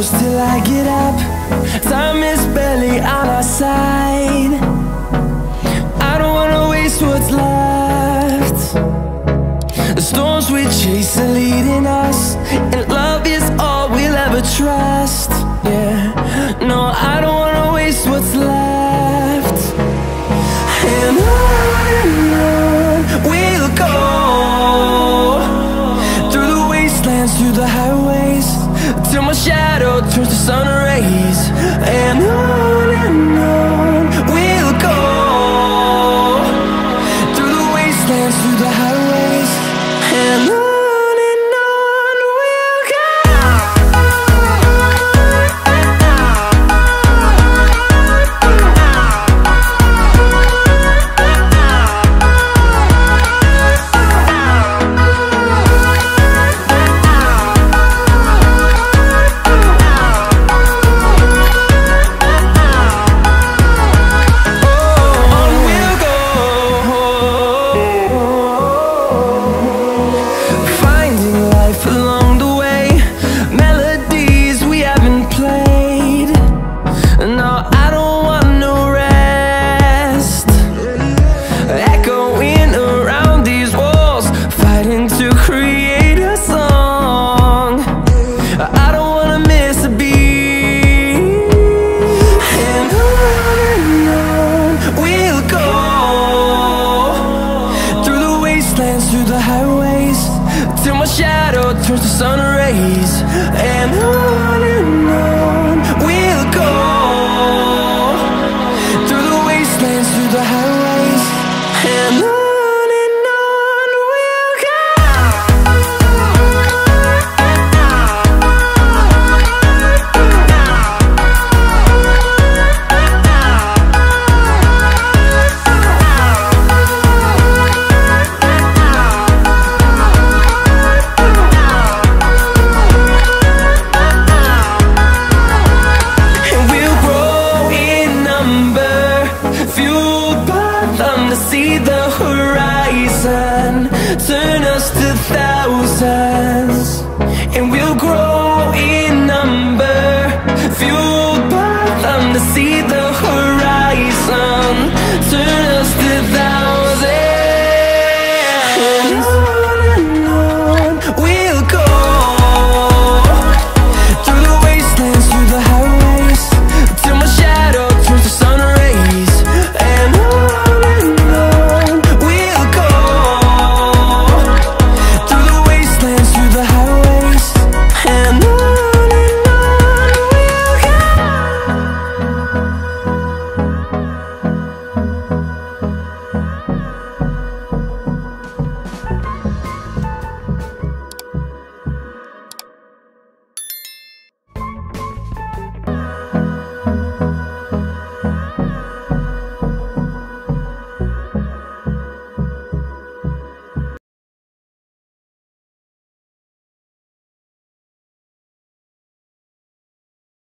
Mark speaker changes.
Speaker 1: close till I get up. Time is barely on our side. I don't wanna waste what's left. The storms we chase are leading us, and love is all we'll ever trust. Yeah, no, I don't wanna waste what's left. And on we'll go, through the wastelands, through the highways, till my shadow turns to sun rays. And on